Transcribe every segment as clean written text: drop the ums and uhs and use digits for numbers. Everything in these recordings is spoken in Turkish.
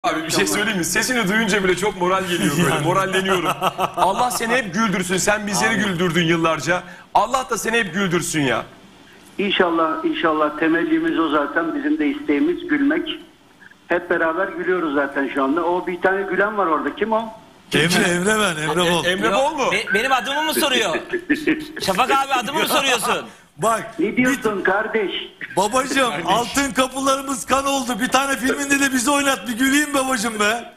Abi bir şey söyleyeyim mi? Sesini duyunca bile çok moral geliyor böyle. Moralleniyorum. Allah seni hep güldürsün. Sen bizleri güldürdün yıllarca. Allah da seni hep güldürsün ya. İnşallah, inşallah temellimiz o zaten. Bizim de isteğimiz gülmek. Hep beraber gülüyoruz zaten şu anda. O bir tane gülen var orada. Kim o? Emre Bol. Emre Bol mu? Benim adımı mı soruyor? Şafak abi adımı mı soruyorsun? Bak Ne diyorsun kardeş? babacığım altın kapılarımız kan oldu. Bir tane filminde de bizi oynat. Bir güleyim babacığım be.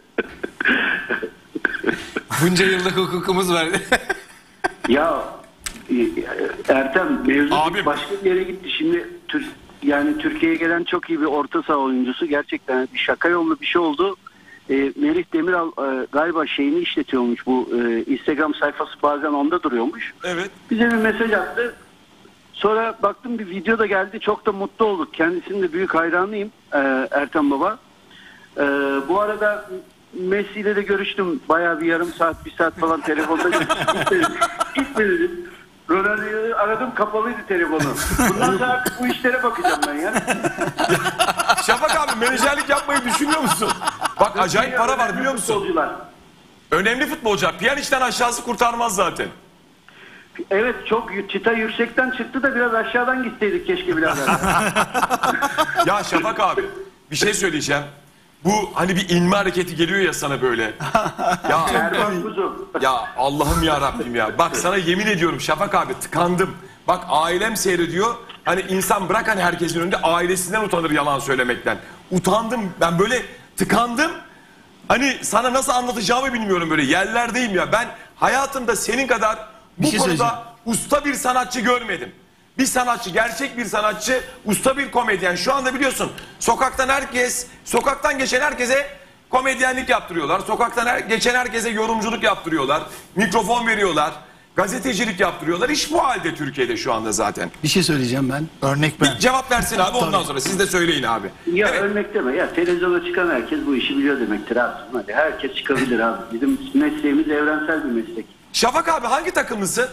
Bunca yıllık hukukumuz var. Ya Ertem mevzu Abim. başka bir yere gitti. Şimdi yani Türkiye'ye gelen çok iyi bir orta saha oyuncusu. Gerçekten bir şaka yollu bir şey oldu. Melih Demiral galiba şeyini işletiyormuş, bu Instagram sayfası bazen onda duruyormuş. Evet. Bize bir mesaj attı. Sonra baktım bir video da geldi. Çok da mutlu olduk. Kendisinin de büyük hayranıyım Ertem Baba. Bu arada Messi ile de görüştüm. Bayağı bir yarım saat, bir saat falan telefonda gitmedim. Ronaldo'yu aradım, kapalıydı telefonu. Bundan sonra artık bu işlere bakacağım ben ya. Şafak abi menajerlik yapmayı düşünüyor musun? Bak acayip para var biliyor musun? Futbolcular. Önemli futbolcu. Pjanic'ten aşağısı kurtarmaz zaten. Evet, çok çıta yüksekten çıktı da biraz aşağıdan gitseydik keşke birader. Ya Şafak abi bir şey söyleyeceğim. Bu hani bir inme hareketi geliyor ya sana böyle. Ya, Erman Kuzu. ya Allah'ım ya Rabbim ya. Bak sana yemin ediyorum Şafak abi tıkandım. Bak ailem seyrediyor. Hani insan bırak hani herkesin önünde ailesinden utanır yalan söylemekten. Utandım ben böyle tıkandım. Hani sana nasıl anlatacağımı bilmiyorum böyle yerlerdeyim ya. Ben hayatımda senin kadar bu konuda usta bir sanatçı görmedim. Bir sanatçı, gerçek bir sanatçı, usta bir komedyen. Şu anda biliyorsun sokaktan geçen herkese komedyenlik yaptırıyorlar. Sokaktan geçen herkese yorumculuk yaptırıyorlar. Mikrofon veriyorlar. Gazetecilik yaptırıyorlar. İş bu halde Türkiye'de şu anda zaten. Bir şey söyleyeceğim ben. Örnek ben. Bir cevap versin abi ondan sonra siz de söyleyin abi. Ya Evet. örnek deme ya, televizyona çıkan herkes bu işi biliyor demektir abi. Hadi herkes çıkabilir abi. Bizim mesleğimiz evrensel bir meslek. Şafak abi hangi takımlısın?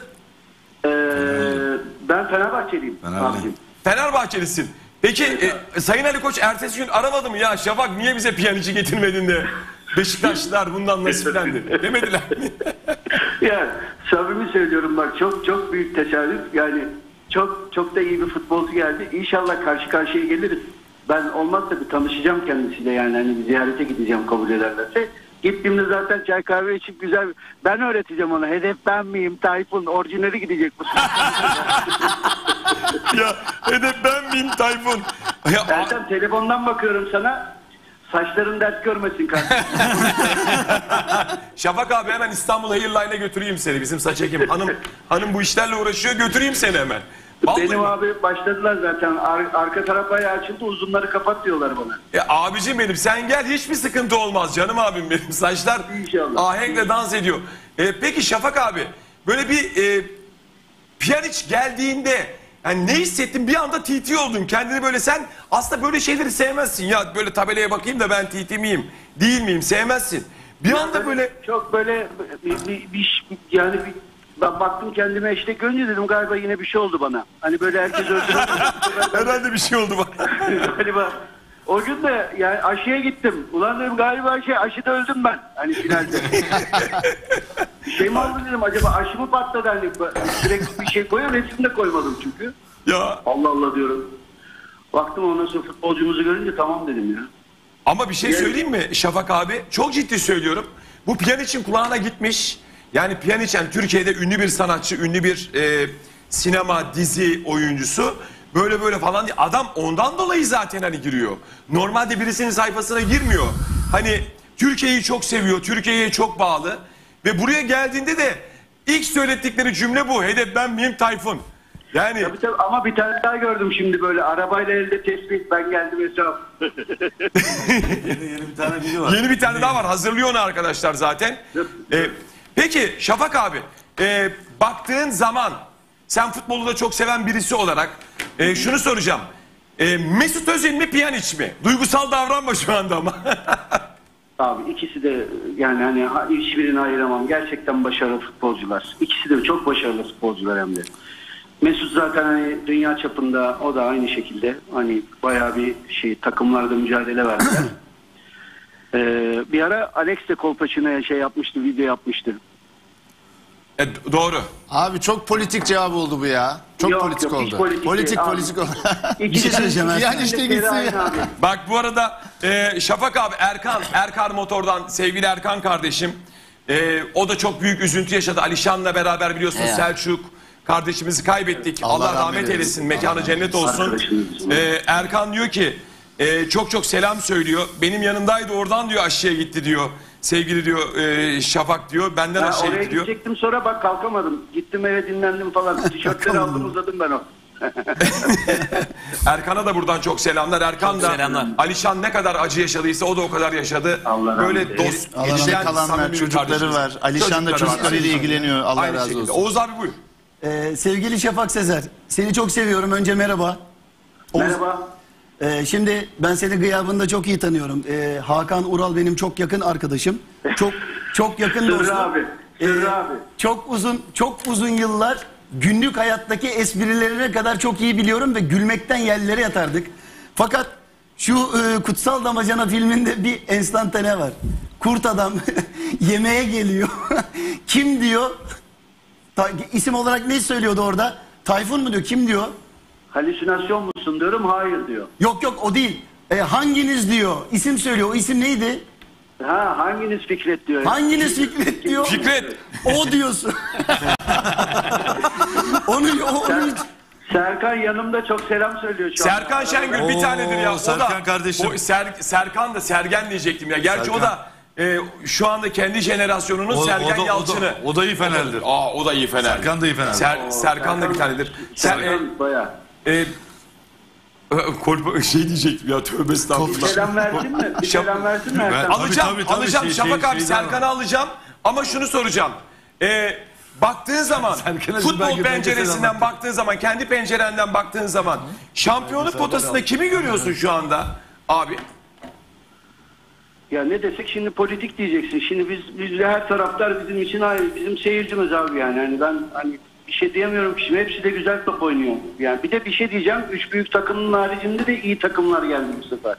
Ben Fenerbahçeliyim abicim. Fenerbahçelisin. Peki Sayın Ali Koç ertesi gün aramadı mı ya Şafak niye bize piyanici getirmedin de Beşiktaşlılar bundan nasiplendi demediler mi? Ya samimi söylüyorum bak, çok büyük tesadüf, yani çok da iyi bir futbolcu geldi. İnşallah karşı karşıya geliriz. Ben olmazsa bir tanışacağım kendisiyle, yani hani bir ziyarete gideceğim kabul ederlerse. Gittiğimde zaten çay kahve içip güzel, ben öğreteceğim ona. Hedef ben miyim Tayfun, orijinali gidecek bu. Ya hedef ben miyim Tayfun? Ya, Ertem telefondan bakıyorum sana. Saçların dert görmesin kardeşim. Şafak abi hemen İstanbul Airline'e götüreyim seni bizim saç ekim. Hanım bu işlerle uğraşıyor götüreyim seni hemen. Vallahi Benim abi başladılar zaten. Arka taraf bayağı açıldı. Uzunları kapat diyorlar bana. Abicim benim sen gel hiçbir sıkıntı olmaz canım abim benim. Saçlar İnşallah. ahenkle dans ediyor. Peki Şafak abi böyle bir Pjanic geldiğinde yani ne hissettin? Bir anda TT oldun. Kendini böyle sen aslında böyle şeyleri sevmezsin. Ya böyle tabelaya bakayım da ben TT miyim? Değil miyim? Sevmezsin. Bir anda böyle Çok böyle yani ben baktım kendime, işte görünce dedim galiba yine bir şey oldu bana. Hani böyle herkes öldürüyor. herhalde bir şey oldu bak. Galiba. O gün de yani aşıya gittim. Ulan dedim galiba aşıda öldüm ben. Hani finalde. Bir şey mi oldu dedim, acaba aşı mı patladı, hani sürekli bir şey koyuyor, resim de koymadım çünkü. Ya Allah Allah diyorum. Baktım ondan sonra futbolcumuzu görünce tamam dedim ya. ama bir şey söyleyeyim mi Şafak abi? Çok ciddi söylüyorum. Bu Pjanic'in kulağına gitmiş. Yani Pjanic yani Türkiye'de ünlü bir sanatçı, ünlü bir sinema, dizi oyuncusu. Böyle falan diye. Adam ondan dolayı zaten hani giriyor. Normalde birisinin sayfasına girmiyor. Hani Türkiye'yi çok seviyor, Türkiye'ye çok bağlı. Ve buraya geldiğinde de ilk söyledikleri cümle bu. Hedef ben miyim Tayfun? Yani Tabii, ama bir tane daha gördüm şimdi, böyle arabayla elde tespih, ben geldim hesap. Yeni bir tane biri var. yeni bir tane daha var. Hazırlıyor onu arkadaşlar zaten. Peki Şafak abi baktığın zaman sen futbolu da çok seven birisi olarak şunu soracağım. Mesut Özil mi Pjanic mi? Duygusal davranma şu anda ama. Abi ikisi de yani hani hiçbirini ayıramam. Gerçekten başarılı futbolcular. İkisi de çok başarılı futbolcular hem de. Mesut zaten hani dünya çapında, o da aynı şekilde hani bayağı bir takımlarda mücadele verdiler. Bir ara Alex de Kolpaçino'ya şey yapmıştı, video yapmıştı. Doğru. Abi çok politik cevap oldu bu ya. Çok Yok, politik yok, hiç oldu. politik Politik değil abi. politik oldu. İkisi Bir şey de- söyleyeceğim. ikisi Yani de işte Feri gitsin aynı ya. abi. Bak bu arada Şafak abi Erkan Motor'dan sevgili Erkan kardeşim. O da çok büyük üzüntü yaşadı. Alişan'la beraber biliyorsun Ya. Selçuk kardeşimizi kaybettik. Allah Allah, rahmet rahmet eylesin. eylesin. Mekanı cennet olsun. Arkadaşımız. Erkan diyor ki çok selam söylüyor. Benim yanımdaydı oradan diyor aşağıya gitti diyor. Sevgili diyor Şafak diyor. Benden Ha, aşağıya oraya gitti diyor. gidecektim, sonra bak kalkamadım. Gittim eve, dinlendim falan. Tişörtleri aldım, uzadım ben o. Erkan'a da buradan çok selamlar. Erkan Çok da selamlar. Alişan ne kadar acı yaşadıysa o da o kadar yaşadı. Allah rahmet Böyle eylesin. dost, Allah'ın içten, kalanlar, samimi bir çocukları kardeşimiz. var. Alişan da Çocukları var. çocuklarıyla ilgileniyor. Allah Aynı razı şekilde. olsun. Oğuz abi buyur. Sevgili Şafak Sezer, seni çok seviyorum. Önce merhaba. Merhaba. Şimdi ben seni gıyabında çok iyi tanıyorum. Hakan Ural benim çok yakın arkadaşım. Çok yakın Sırrı dostum. abi. Sırrı abi. Çok uzun yıllar günlük hayattaki esprilerine kadar çok iyi biliyorum ve gülmekten yerlere yatardık. Fakat şu Kutsal Damacana filminde bir enstantane var. Kurt adam yemeğe geliyor. Kim diyor? İsim olarak ne söylüyordu orada? Tayfun mu diyor? Kim diyor? Halüsinasyon musun diyorum, hayır diyor. Yok o değil. Hanginiz diyor. İsim söylüyor. O isim neydi? Ha, hanginiz Fikret diyor. Hanginiz Fikret diyor. Fikret. O diyorsun. onu Serkan yanımda çok selam söylüyor şu an. Serkan Şengül bir Oo, tanedir ya. O Serkan da, kardeşim. Serkan da Sergen diyecektim ya. Gerçi o Serkan. da şu anda kendi jenerasyonunun Sergen Yalçın'ı. O da iyi Fener'dir. O da iyi Fener. Serkan da iyi Fener. Serkan da bir tanedir. Serkan bayağı. Şey diyecektim ya, tövbe estağfurullah. Selam verdin mi? Bir Şap- selam verdin mi Ben- Erkan? Alacağım, Tabii, alacağım. şey- Şafak abi şeyden Serkan'ı alacağım. Ama şunu soracağım. Baktığın zaman, Serkan'a futbol belki penceresinden selam baktığın zaman, kendi pencerenden baktığın zaman şampiyonluk potasında kimi görüyorsun şu anda abi? Ya ne desek şimdi politik diyeceksin. Şimdi biz de her taraftar bizim için ayrı. Bizim seyircimiz abi yani. Hani ben bir şey diyemiyorum ki, şimdi hepsi de güzel top oynuyor. Yani bir de bir şey diyeceğim. 3 büyük takımın haricinde de iyi takımlar geldi bu sefer.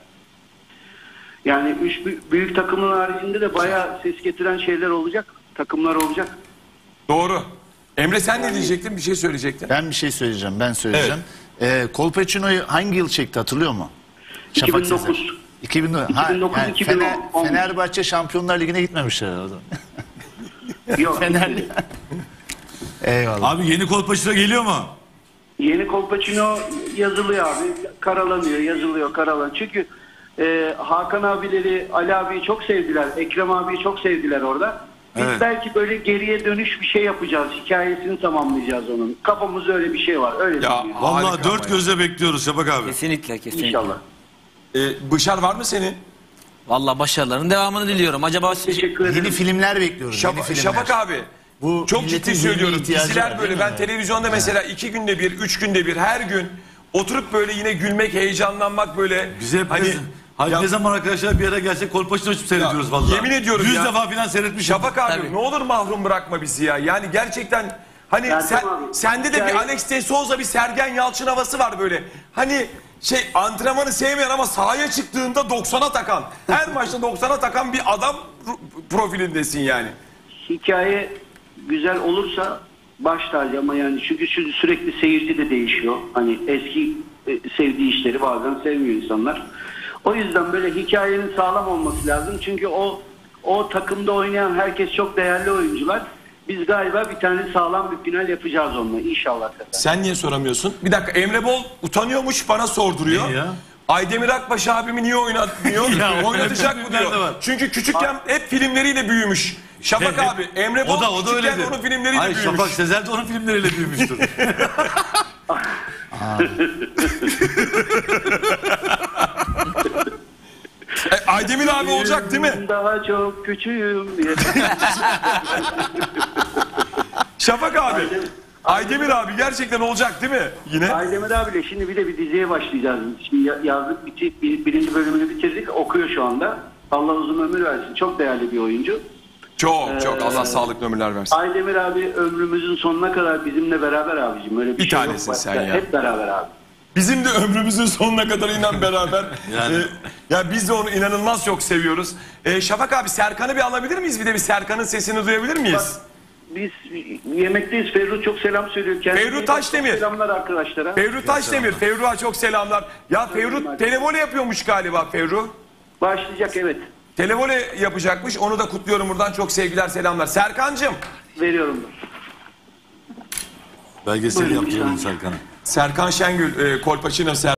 Yani 3 büyük takımın haricinde de bayağı ses getiren şeyler olacak. Takımlar olacak. Doğru. Emre sen ne diyecektin? Bir şey söyleyecektin. Ben bir şey söyleyeceğim. Ben söyleyeceğim. Kolpaçino'yu hangi yıl çekti hatırlıyor mu? 2009. Sezer. 2009. 2009-2010. Fenerbahçe Şampiyonlar Ligi'ne gitmemişler orada. Yok. Fenerli. Eyvallah. Abi yeni Kolpaçino geliyor mu? Yeni Kolpaçino yazılıyor abi. Karalanıyor, yazılıyor, karalanıyor. Çünkü Hakan abileri, Ali abiyi çok sevdiler. Ekrem abiyi çok sevdiler orada. Biz Evet. belki böyle geriye dönüş bir şey yapacağız. Hikayesini tamamlayacağız onun. Kafamızda öyle bir şey var. Öyle Ya, düşünüyorum. Vallahi harika dört ama gözle bekliyoruz Şafak abi. Kesinlikle. İnşallah. Bışar var mı senin? Vallahi başarıların devamını diliyorum. Acaba Teşekkür ederim. Yeni filmler bekliyoruz. Yeni filmler. Şafak abi. Bu Çok milletin ciddi yeni söylüyorum. ihtiyacı Diziler var, böyle, değil ben mi? televizyonda mesela 2 günde bir, 3 günde bir, her gün oturup böyle yine gülmek, heyecanlanmak böyle. Bize hep hani Hadi ya- ne zaman arkadaşlar bir yere gelsek Kolpaçino seyrediyoruz vallahi. yemin ediyorum 100 ya. defa falan seyretmişim. Şafak abi Tabii. ne olur mahrum bırakma bizi ya. Yani gerçekten hani Ertem abi, sende de bir hikaye- Alex de Souza, bir Sergen Yalçın havası var böyle. Hani antrenmanı sevmeyen ama sahaya çıktığında 90'a takan, her maçta 90'a takan bir adam profilindesin yani. Hikaye güzel olursa baş tacı ama yani çünkü sürekli seyirci de değişiyor. Hani eski sevdiği işleri bazen sevmiyor insanlar. O yüzden böyle hikayenin sağlam olması lazım. Çünkü o takımda oynayan herkes çok değerli oyuncular. Biz galiba bir tane sağlam bir final yapacağız onunla inşallah. Sen niye soramıyorsun? Bir dakika, Emre Bol utanıyormuş, bana sorduruyor. Ne ya? Aydemir Akbaş abimi niye oynatmıyor? Ya, Oynatacak mı nerede diyor. var? Çünkü küçükken hep filmleriyle büyümüş. Şafak Hep- abi, Emre Bol o da küçükken öyledir. onun filmleriyle Hayır, büyümüş. Şafak Sezer de onun filmleriyle büyümüştür. Aydemir abi olacak değil mi? Daha çok küçüğüm diye. Şafak abi. Aydemir abi gerçekten olacak değil mi? Yine. Aydemir abiyle şimdi bir de bir diziye başlayacağız. Şimdi yazdık, birinci bölümünü bitirdik. Okuyor şu anda. Allah uzun ömür versin. Çok değerli bir oyuncu. Çok Allah sağlıklı ömürler versin. Aydemir abi ömrümüzün sonuna kadar bizimle beraber abicim. Öyle bir Bir şey tanesin yok. sen ya. Hep beraber abi. Bizim de ömrümüzün sonuna kadar inan beraber. Yani. Ya biz de onu inanılmaz çok seviyoruz. Şafak abi Serkan'ı bir alabilir miyiz? Bir de bir Serkan'ın sesini duyabilir miyiz? Biz yemekteyiz. Ferruh çok selam söylüyor. Kendine Ferruh çok Taşdemir. Selamlar arkadaşlara. Ferruh Taşdemir. Ferruh'a çok selamlar. Ya Ferruh televole yapıyormuş galiba Ferruh. Başlayacak, evet. Televole yapacakmış. Onu da kutluyorum buradan. Çok sevgiler, selamlar. Serkan'cığım. Veriyorum. Belgesel Buyurun, yaptıralım lütfen. Serkan'a. Serkan Şengül, Kolpaçino